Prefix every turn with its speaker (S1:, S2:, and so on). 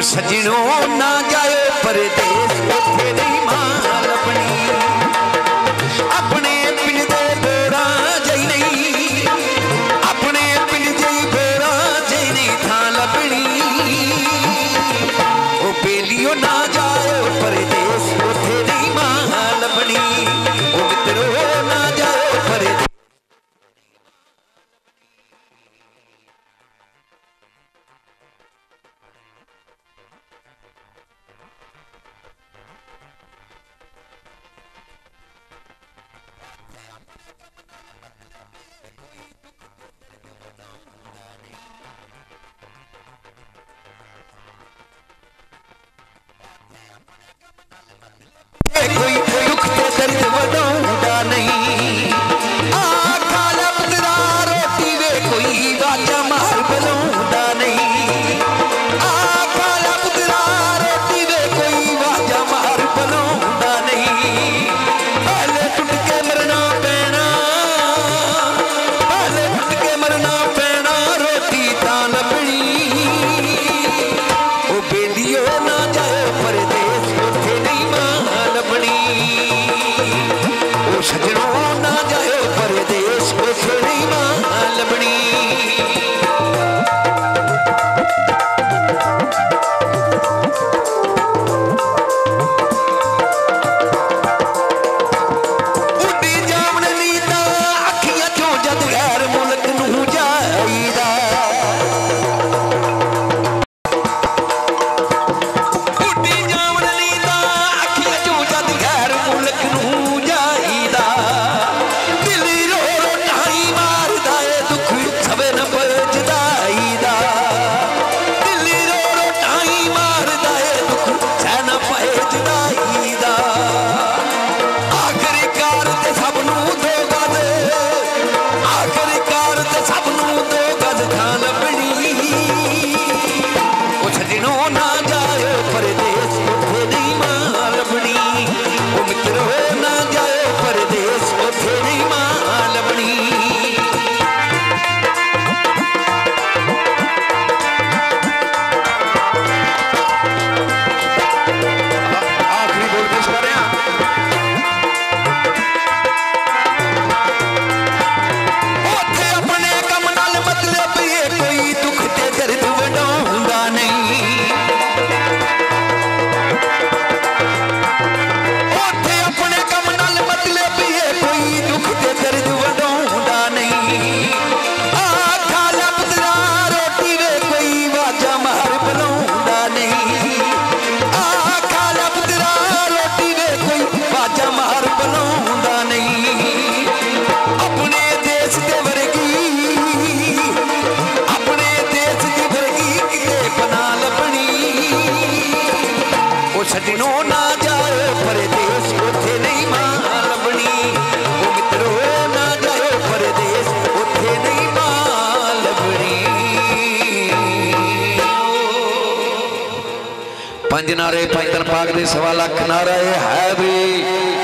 S1: सजनों ना जाए परदेस उथे नहीं मां लभनी अपने पिंड दे बेड़ा जई नहीं अपने पिंड दे बेड़ा जई नहीं थां लभनी ओ बेलियो ना जाए परदेस उथे नहीं मां लभनी ओ मित्रो ना जाए परदेस कोई दुख ते दर्द वडाउंदा नहीं आखा लपदा रोटी वे कोई वाजा मार बुलाउंदा नहीं आखा लपदा रोटी वे कोई वाजा मार बुलाउंदा नहीं पहले टुट के मरना पैना पहले टुट के मरना पैना रोटी तां लभनी ओ बेलियो ना जाए परदेस उथे नहीं सजनों ना जाए परदेस उथे नहीं मां लभनी उड्डी जावण नींदा अखियां चों जद गैर मुल्क नूं जाईदा उड्डी जावण नींदा अखियां चों जद गैर मुल्क नूं सजनों ना जाए परदेस उथे नहीं मां लभनी ओ मित्रो ना जाए परदेस उथे नहीं मां लभनी पंज नारे पंज तन पाक दे 1.25 लाख नारा है भी